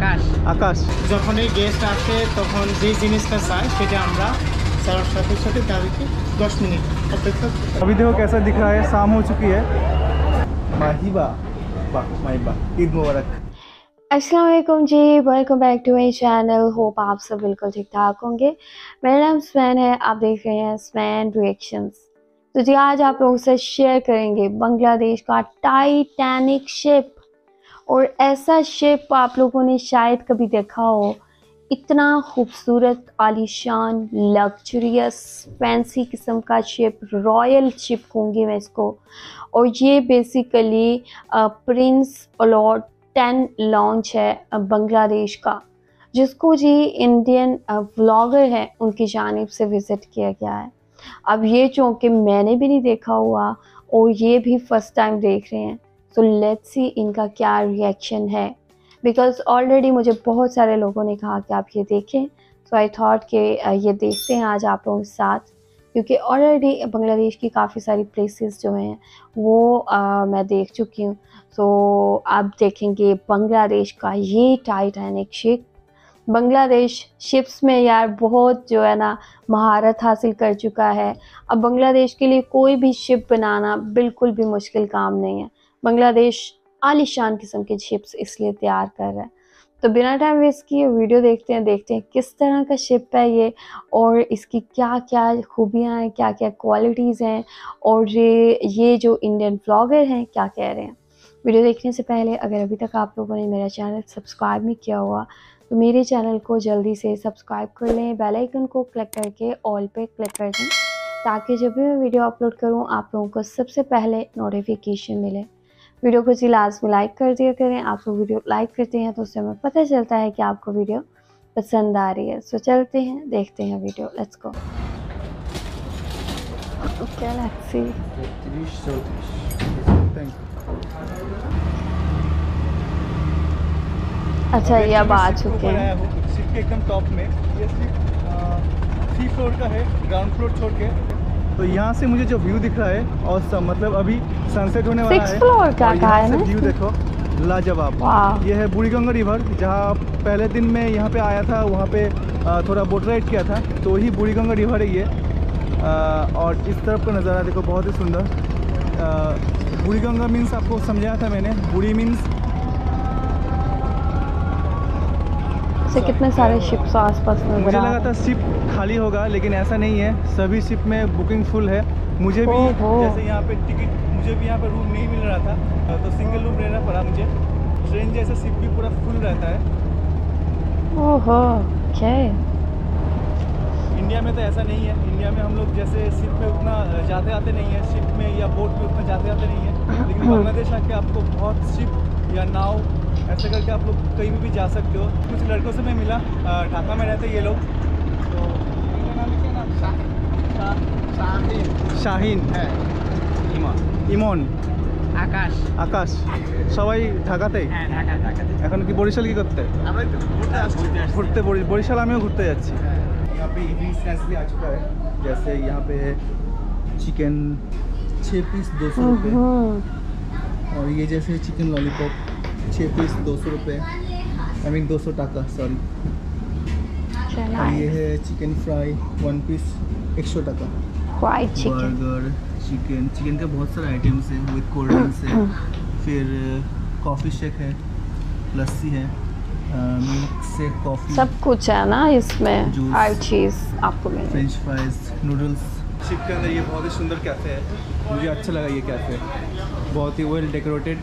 আকাশ আকাশ যখন এই গেস্ট আসে তখন যে জিনিসটা চায় সেটা আমরা সারার সাথে সাথে তাদেরকে 10 मिनट অপেক্ষা করতে হবে। अभी देखो कैसा दिख रहा है, शाम हो चुकी है। माहिबा वाह माहिबा, ईद मुबारक। अस्सलाम वालेकुम जी, welcome back to my channel. Hope आप सब बिल्कुल ठीक ठाक होंगे। मेरा नाम स्वैन है, आप देख रहे हैं स्वैन रिएक्शंस। तो जी आज आप लोगों से शेयर करेंगे बांग्लादेश का टाइटैनिक शिप। और ऐसा शिप आप लोगों ने शायद कभी देखा हो, इतना खूबसूरत, आलीशान, लग्जरियस, फैंसी किस्म का शिप, रॉयल शिप कहूँगी मैं इसको। और ये बेसिकली प्रिंस अलॉट 10 लॉन्च है बांग्लादेश का, जिसको जी इंडियन व्लॉगर हैं उनकी जानिब से विज़िट किया गया है। अब ये चूँकि मैंने भी नहीं देखा हुआ और ये भी फर्स्ट टाइम देख रहे हैं, तो लेट्स सी इनका क्या रिएक्शन है। बिकॉज़ ऑलरेडी मुझे बहुत सारे लोगों ने कहा कि आप ये देखें, सो आई थॉट कि ये देखते हैं आज आप लोगों के साथ, क्योंकि ऑलरेडी बांग्लादेश की काफ़ी सारी प्लेसेस जो हैं वो मैं देख चुकी हूँ। सो आप देखेंगे बांग्लादेश का ये टाइटैनिक शिप। बांग्लादेश शिप्स में यार बहुत जो है ना महारत हासिल कर चुका है। अब बांग्लादेश के लिए कोई भी शिप बनाना बिल्कुल भी मुश्किल काम नहीं है। बांग्लादेश आलीशान किस्म के शिप्स इसलिए तैयार कर रहा है। तो बिना टाइम वेस्ट किए वीडियो देखते हैं किस तरह का शिप है ये, और इसकी क्या क्या खूबियाँ हैं, क्या क्या क्वालिटीज़ हैं, और ये जो इंडियन व्लॉगर हैं क्या कह रहे हैं। वीडियो देखने से पहले अगर अभी तक आप लोगों ने मेरा चैनल सब्सक्राइब नहीं किया हुआ तो मेरे चैनल को जल्दी से सब्सक्राइब कर लें, बेल आइकन को क्लिक करके ऑल पे क्लिक कर दें, ताकि जब भी मैं वीडियो अपलोड करूं आप लोगों को सबसे पहले नोटिफिकेशन मिले। वीडियो को जी लाजमी लाइक कर दिया करें। आप लोग वीडियो लाइक करते हैं तो उससे हमें पता चलता है कि आपको वीडियो पसंद आ रही है। सो चलते हैं, देखते हैं video, let's go. Okay let's see. अच्छा ये अब आ चुके हैं। शिप के एकदम टॉप में, ये शिप 3 फ्लोर का है, ग्राउंड फ्लोर छोड़ के। तो यहाँ से मुझे जो व्यू दिख रहा है और सब मतलब अभी सनसेट होने वाला है। 6 फ्लोर का है ना? व्यू देखो लाजवाब। ये है बुड़ीगंगा रिवर, जहाँ पहले दिन में यहाँ पे आया था, वहाँ पे थोड़ा बोट राइड किया था, तो वही बुड़ीगंगा रिवर है ये। और इस तरफ का नज़ारा देखो, बहुत ही सुंदर। बुड़ीगंगा मीन्स आपको समझाया था मैंने, बुड़ी मीन्स से कितने सारे शिप्स आसपास नजर आ रहे हैं। मुझे लगा था शिप खाली होगा, लेकिन ऐसा नहीं है, सभी शिप में बुकिंग फुल है। मुझे भी जैसे यहाँ पे टिकट, मुझे भी यहाँ पे रूम नहीं मिल रहा था, तो सिंगल रूम रहना पड़ा मुझे। ट्रेन जैसा शिप भी पूरा फुल रहता है। ओहो ओके। इंडिया में तो ऐसा नहीं है। इंडिया में हम लोग जैसे शिप में उतना जाते आते नहीं है, शिप में या बोट में उतना जाते आते नहीं है। लेकिन बांग्लादेश आके आपको बहुत शिप या नाव ऐसे करके आप लोग कहीं भी जा सकते हो। कुछ लड़कों से मैं मिला, ढाका में रहते ये लोग। तो शाहीन है, ইমন, আকাশ আকাশ, সবাই ঢাকাতেই। হ্যাঁ ঢাকাতে। এখন কি বরিশাল কি করতে? আমরা একটু ঘুরতে আসছি। ঘুরতে বরিশাল আমিও ঘুরতে যাচ্ছি। यहाँ पे इवनिंग स्नैक्स भी आ चुका है, जैसे यहाँ पे चिकन 6 पीस 200 रुपये, और ये जैसे चिकन लॉलीपॉप 6 पीस 200 रुपये, आई मीन 200 टाका, सॉरी। और ये है चिकन फ्राई 1 पीस 100 टाका। फ्राइड चिकन, बर्गर, चिकन का बहुत सारे आइटम्स हैं विद कोल्ड ड्रिंक्स है, फिर कॉफ़ी शेक है, लस्सी है, मिल्क से कॉफ़ी, सब कुछ है ना इसमें, हर चीज़ आपको मिलेगी। French fries, noodles. शिप के अंदर ये बहुत ही सुंदर कैफ़े है, मुझे अच्छा लगा ये कैफ़े, बहुत ही वेल डेकोरेटेड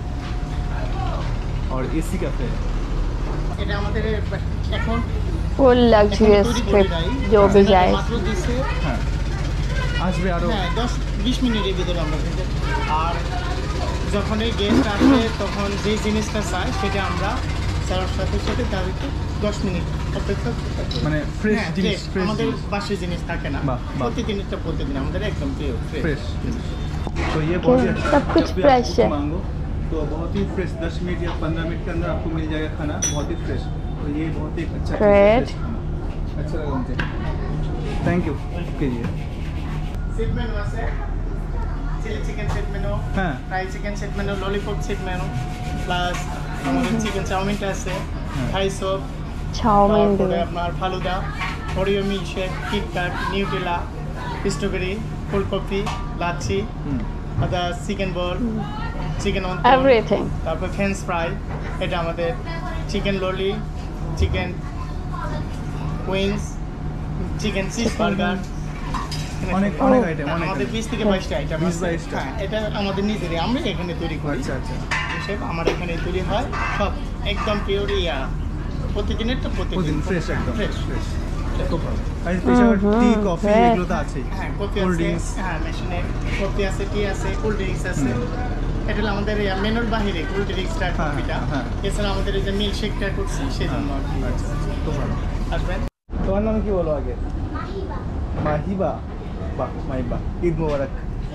और एसी कैफ़े है। এটা আমাদের এখন फुल लग्जरियस ट्रिप जो भी जाए। মাত্র দিছে হ্যাঁ, আসবে আরও। হ্যাঁ 10-20 মিনিটের ভিতরে আমরা পেয়ে যাই। আর যখন এই গেস্ট আসে তখন যে জিনিসটা চায় সেটা আমরা সারার সাথে সাথে তাদেরকে 10 মিনিট অপেক্ষা করতে হবে। মানে ফ্রেশ জিনিস, ফ্রেশ আমাদের বাসি জিনিস থাকে না, প্রতিদিন আমাদের একদম फ्रेश। तो ये बहुत ही अच्छा, सब कुछ जब भी फ्रेश आप है। मांगो तो बहुत ही फ्रेश, 10 मिनट या 15 मिनट के अंदर आपको मिल जाएगा खाना, बहुत ही फ्रेश। तो ये बहुत ही अच्छा चीज़ है, Great. fresh खाना। अच्छा लगा मुझे, थैंक यू कीजिए। সেট মেনু আছে, চিলি চিকেন সেট মেনু, হ্যাঁ, fry chicken set menu, lollipop set menu, plus আমাদের চিকেন চাউমিনটা আছে, থাই স্যুপ, চাউমিন তারপরে দিয়ে আপনার falooda, Oreo milkshake, KitKat, Nutella, strawberry, cold coffee, lassi, chicken ball, chicken everything. তারপর ফ্রেঞ্চ ফ্রাই, এটা আমাদের chicken lolly, chicken wings, chicken cheese burger, অনেক অনেক আইটেম, অনেক আমাদের 20 থেকে 22টা আইটেম 20-22টা। হ্যাঁ, এটা আমাদের নিজেরই, আমরা এখানে তৈরি করি। আচ্ছা আচ্ছা, হিসেব আমার এখানে তৈরি হয়, সব একদম পিওর প্রতিদিনেরটা প্রতিদিন ফ্রেশ, একদম ফ্রেশ। ফ্রেশ। খুব ভালো। আর স্পেশাল টি কফি fresh। এগুলো তো আছেই। হ্যাঁ, কফি কোল্ড আছে, ড্রিঙ্কস। হ্যাঁ মেশিনে কফি আছে, টি আছে, কোল্ড ড্রিঙ্কস আছে। এটা হলো আমাদের মেনুর বাহিরে কোল্ড ড্রিঙ্কসটা, হ্যাঁ, কফিটা। হ্যাঁ। এছাড়া আমাদের এই যে মিল্কশেকটা করছি সেই জন্য আর কি। আচ্ছা, খুব ভালো। আসবেন। তোমার নাম কি বলো আগে? মাহিবা। বাহ, মাহিবা, ঈদ মোবারক।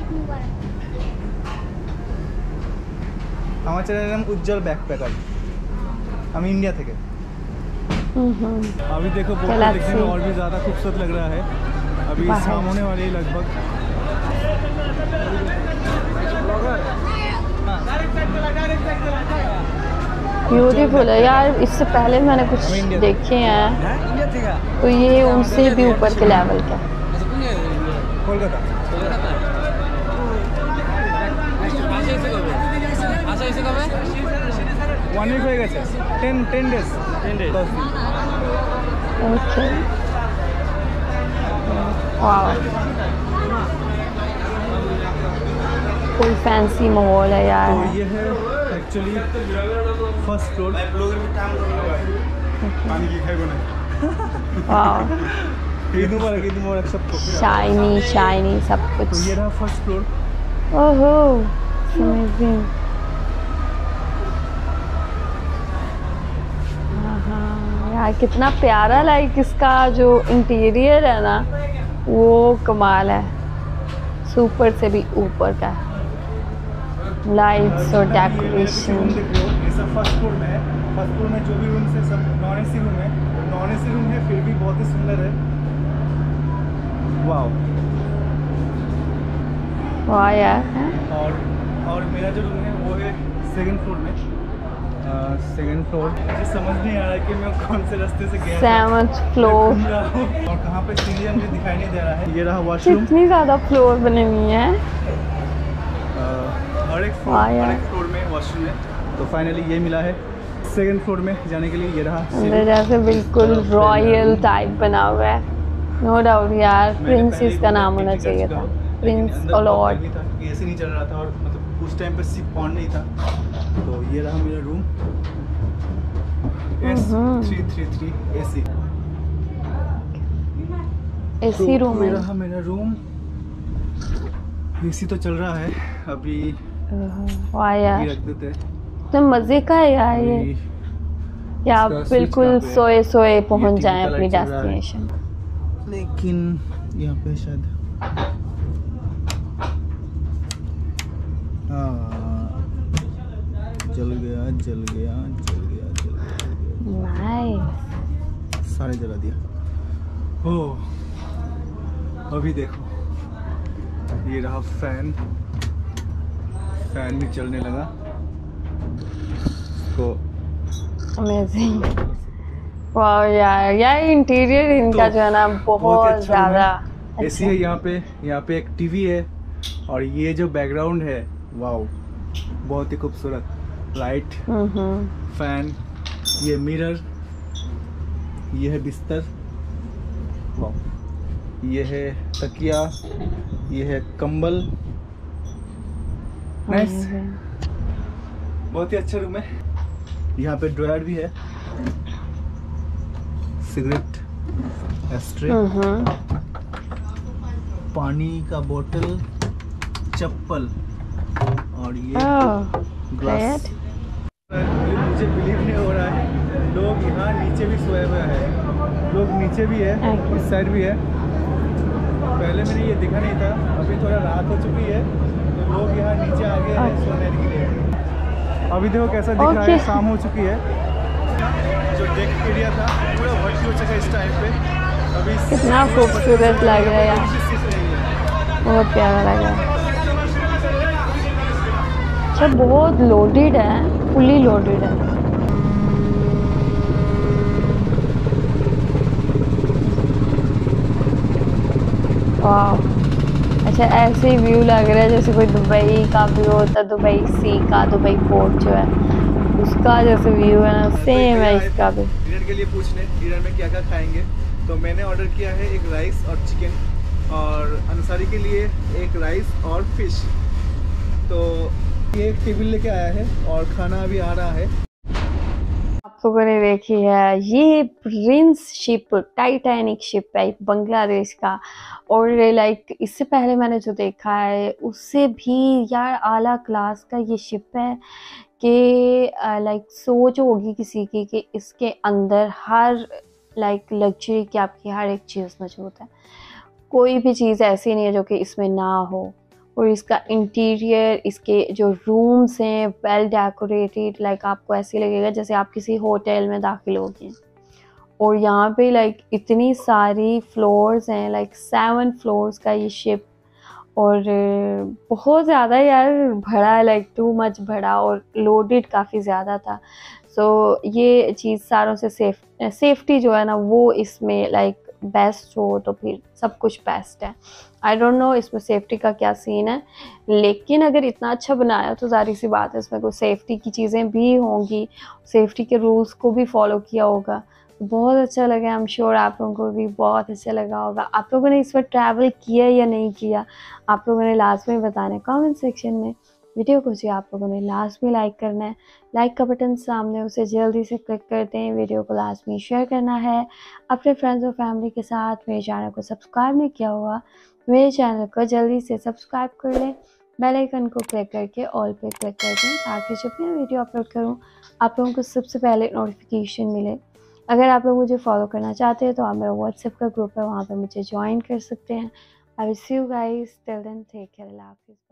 আমার চ্যানেলের নাম उज्जवल बैकपैकर। हम इंडिया थे। अभी देखो बोट Galaxy। देखने में और भी ज़्यादा खूबसूरत लग रहा है। अभी बाहर। शाम होने वाली है लगभग। ब्यूटीफुल है यार, इससे पहले मैंने कुछ देखे हैं तो ये उनसे भी ऊपर के लेवल का। कोलकाता। वन वीक हो गए 10 days। ओके, वाह, कोई फैंसी माहौल है यार। तो ये है एक्चुअली फर्स्ट फ्लोर। वाह, ईद मुबारक सबको। शाइनी शाइनी सब तो कुछ। ये रहा फर्स्ट फ्लोर। ओहो, अमेजिंग। यार कितना प्यारा, लाइक इसका जो इंटीरियर है ना वो कमाल है, सुपर से भी ऊपर का लाइट्स और डेकोरेशन। ये सब फर्स्ट फ्लोर में है। फर्स्ट फ्लोर में जो भी रूम है सब नॉन एसी रूम है। नॉन एसी रूम है फिर भी बहुत ही सुंदर है। वाओ। वाह यार, और मेरा जो रूम है वो है सेकंड फ्लोर में। सेकंड फ्लोर मुझे समझ नहीं आ रहा है कि मैं कौन से रास्ते से गया था। 7th floor. घूम रहा हूँ और कहाँ पे सीढ़ियाँ मुझे दिखाई नहीं दे रहा है। ये रहा वॉशरूम। कितनी ज्यादा फ्लोर बने हुई है। हर एक फ्लोर में वॉशरूम है। तो फाइनली ये मिला है सेकंड फ्लोर में जाने के लिए। ये रहा अंदर जैसे बिल्कुल रॉयल टाइप बना हुआ है, नो डाउट यार, प्रिंस इसका नाम होना चाहिए था, प्रिंस अलॉट। एसी नहीं चल रहा था और मतलब उस टाइम पे सिर्फ ऑन नहीं था। तो ये रहा मेरा room S333 AC. AC room ये है। रहा मेरा रूम। एसी तो चल रहा है अभी, वाह यार, ये रख देते हैं। तो मजे का है यार ये, कि आप इसका स्विच बिल्कुल कहाँ पे है? सोए सोए पहुंच TV जाएं का अपनी लाइट चल रहा है। डेस्टिनेशन। लेकिन यहाँ पे शायद जल गया। नाइस। सारे जला दिया। ओ अभी देखो ये रहा फैन भी चलने लगा। तो अमेजिंग। वाह यार इंटीरियर इनका तो जो है ना बहुत अच्छा ज्यादा एसी है यहाँ पे एक टीवी है और ये जो बैकग्राउंड है वाओ बहुत ही खूबसूरत। लाइट, फैन, ये मिरर, ये है बिस्तर, वाओ, ये है तकिया, ये है कंबल। नाइस, बहुत ही अच्छा रूम है। यहाँ पे ड्रॉयर भी है, सिगरेट एस्ट्रे, पानी का बोतल, चप्पल और ये ग्लास। मुझे बिलीव नहीं हो रहा है, लोग यहाँ नीचे भी सोए हुए हैं। लोग नीचे भी है, इस साइड भी है। पहले मैंने ये दिखा नहीं था, अभी थोड़ा रात हो चुकी है तो लोग यहाँ नीचे आ गए हैं सोने के लिए। अभी देखो कैसा दिख रहा है, शाम हो चुकी है। जो डेक एरिया था पूरा भर्ती हो चुका है इस टाइम पे। अभी कितना खूबसूरत लग रहा है यार, बहुत प्यारा लग रहा है। अच्छा बहुत लोडेड है, फुली लोडेड है। अच्छा ऐसे ही व्यू लग रहा है जैसे कोई दुबई का व्यू होता है, दुबई सी का, दुबई पोर्ट जो है उसका जैसे व्यू है ना, सेम है इसका भी। डिनर के लिए पूछने डिनर में क्या क्या खाएंगे, तो मैंने ऑर्डर किया है एक राइस और चिकन, और अंसारी के लिए एक राइस और फिश। तो ये एक टेबल लेके आया है और खाना अभी आ रहा है। आप लोगों ने देखी है ये प्रिंस शिप, टाइटैनिक शिप है बांग्लादेश का। और लाइक इससे पहले मैंने जो देखा है उससे भी यार आला क्लास का ये शिप है कि लाइक सोच होगी किसी की कि इसके अंदर हर लाइक लग्जरी की आपकी हर एक चीज़ मौजूद है, कोई भी चीज़ ऐसी नहीं है जो कि इसमें ना हो। और इसका इंटीरियर, इसके जो रूम्स हैं वेल डेकोरेटेड, लाइक आपको ऐसे लगेगा जैसे आप किसी होटल में दाखिल हो गए। और यहाँ पे लाइक इतनी सारी फ्लोर्स हैं, लाइक 7 फ्लोर्स का ये शिप। और बहुत ज़्यादा यार बड़ा है, लाइक टू मच बड़ा, और लोडेड काफ़ी ज़्यादा था। सो ये चीज़ सारों से सेफ्टी जो है ना वो इसमें लाइक बेस्ट हो तो फिर सब कुछ बेस्ट है। आई डोंट नो इसमें सेफ्टी का क्या सीन है, लेकिन अगर इतना अच्छा बनाया तो जाहिर सी बात है इसमें कोई सेफ्टी की चीज़ें भी होंगी, सेफ्टी के रूल्स को भी फॉलो किया होगा। बहुत अच्छा लगा, आई एम श्योर आप लोगों को भी बहुत अच्छा लगा होगा। आप लोगों ने इस पर ट्रैवल किया या नहीं किया, आप लोगों ने लास्ट में बताना है कमेंट सेक्शन में। वीडियो को जी आप लोगों ने लास्ट में लाइक करना है, लाइक का बटन सामने उसे जल्दी से क्लिक करते हैं। वीडियो को लास्ट में शेयर करना है अपने फ्रेंड्स और फैमिली के साथ। मेरे चैनल को सब्सक्राइब नहीं किया हुआ मेरे चैनल को जल्दी से सब्सक्राइब कर लें, बेल आइकन को क्लिक करके ऑल पे क्लिक कर दें ताकि जब भी मैं वीडियो अपलोड करूं आप लोगों को सबसे पहले नोटिफिकेशन मिले। अगर आप लोग मुझे फॉलो करना चाहते हैं तो आप मेरा व्हाट्सएप का ग्रुप है, वहाँ पे मुझे ज्वाइन कर सकते हैं। I will see you guys, till then take care, Allah हाफिज़।